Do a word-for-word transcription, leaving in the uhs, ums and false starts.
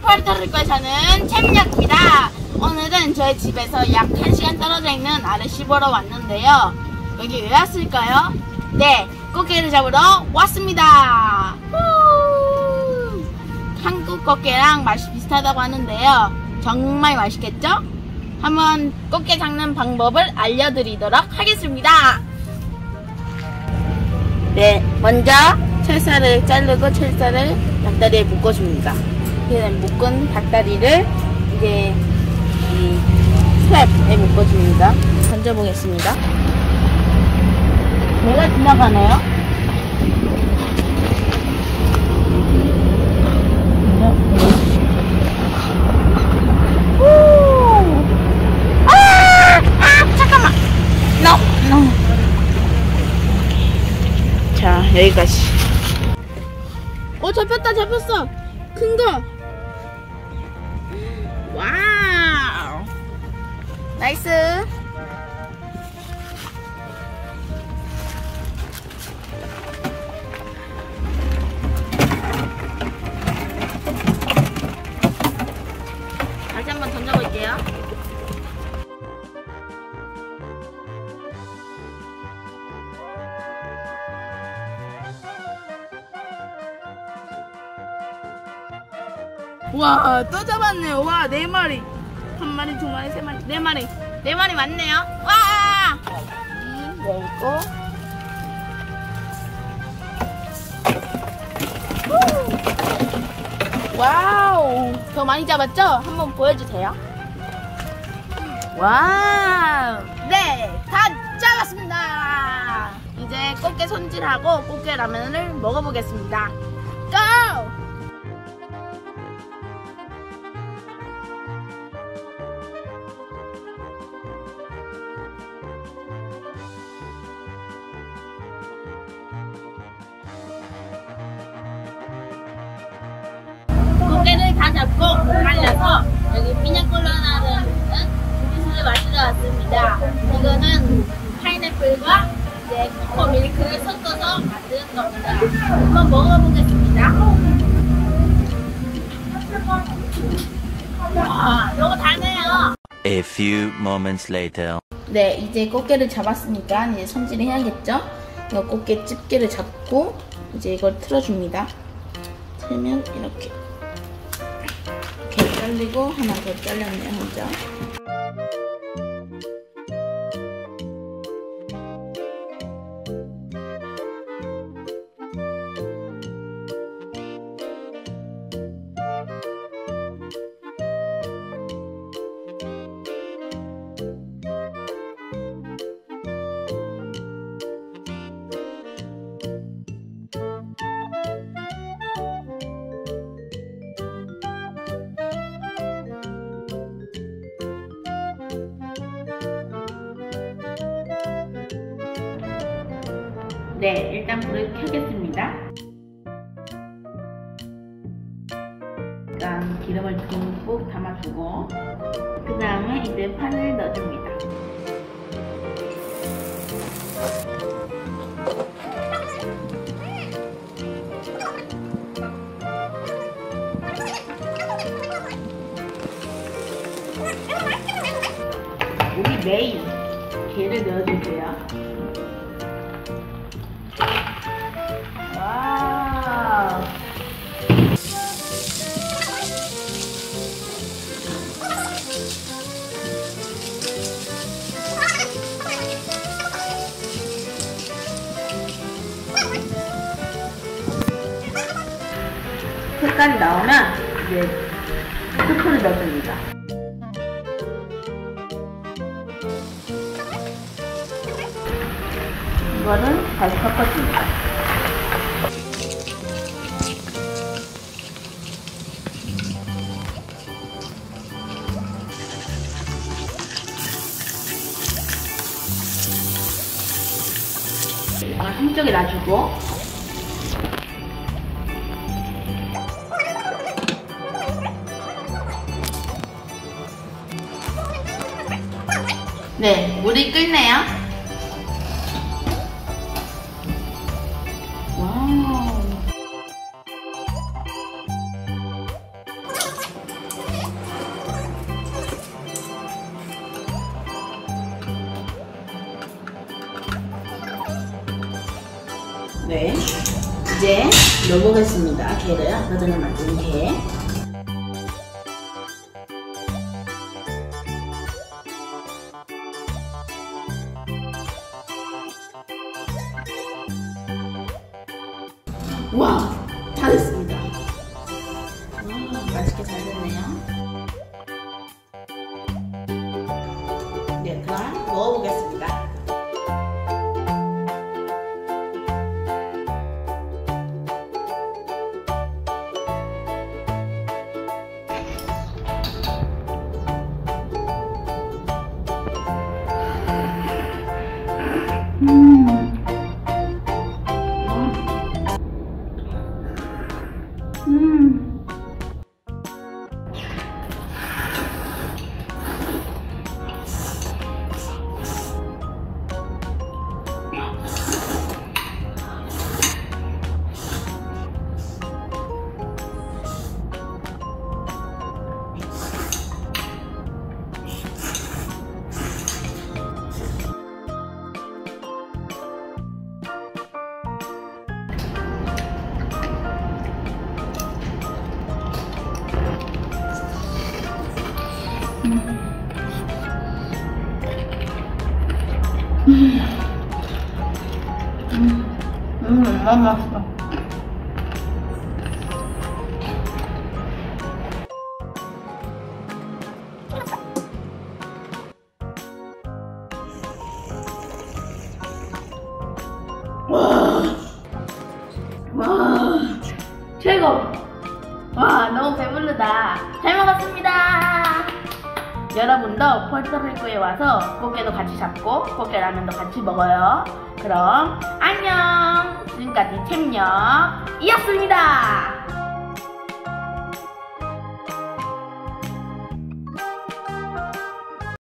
푸에르토리코에 사는 채민이었습니다. 오늘은 저희 집에서 약 한 시간 떨어져 있는 아레시보로 왔는데요. 여기 왜 왔을까요? 네, 꽃게를 잡으러 왔습니다. 후! 한국 꽃게랑 맛이 비슷하다고 하는데요. 정말 맛있겠죠? 한번 꽃게 잡는 방법을 알려드리도록 하겠습니다. 네, 먼저 철사를 자르고 철사를 닭다리에 묶어줍니다. 이렇게 묶은 닭다리를 이제 이 스랩에 묶어줍니다. 던져보겠습니다. 내가 지나가네요. 아! 아! 잠깐만! No! No! 자, 여기까지. 어, 잡혔다, 잡혔어! 큰 거! 와우! 나이스! 다시 한번 던져볼게요. 와, 또 잡았네요. 와, 네 마리. 한 마리, 두 마리, 세 마리, 네 마리. 네 마리 맞네요. 와! 여기 열고. 와우! 더 많이 잡았죠? 한번 보여주세요. 와우! 네! 다 잡았습니다! 이제 꽃게 손질하고 꽃게 라면을 먹어보겠습니다. 고! 꽃게를 다 잡고 말려서 여기 피냐콜라다라는 주스를 마시러 왔습니다. 이거는 파인애플과 이제 코코 밀크를 섞어서 만드는 겁니다. 한번 먹어보겠습니다. 와, 너무 달네요. A few moments later. 네, 이제 꽃게를 잡았으니까 이제 손질을 해야겠죠? 이거 꽃게 집게를 잡고 이제 이걸 틀어줍니다. 틀면 이렇게. 이렇게 잘리고 하나 더 잘렸네요, 혼자. 네, 일단 불을 켜겠습니다. 일단 기름을 듬뿍 담아주고 그 다음에 이제 파를 넣어줍니다. 우리 메인 게를 넣어주세요. 와우. 색깔이 나오면 이제 스프를 넣어줍니다. 이거는 다시 섞어줍니다. 한쪽에 놔주고 네, 물이 끓네요. 와우. 네, 이제 넣어보겠습니다. 게를 아까 전에 만든 게. 와, 다 됐습니다. 와, 맛있게 잘 됐네요. 네, 그럼 먹어보겠습니다. 음. 음. 음, 음, 음, 너무 맛있어. 와, 와, 최고. 와, 너무 배부르다. 잘 먹었습니다. 여러분도 펄터필구에 와서 꽃게도 같이 잡고 꽃게 라면도 같이 먹어요. 그럼 안녕. 지금까지 챔녀이었습니다.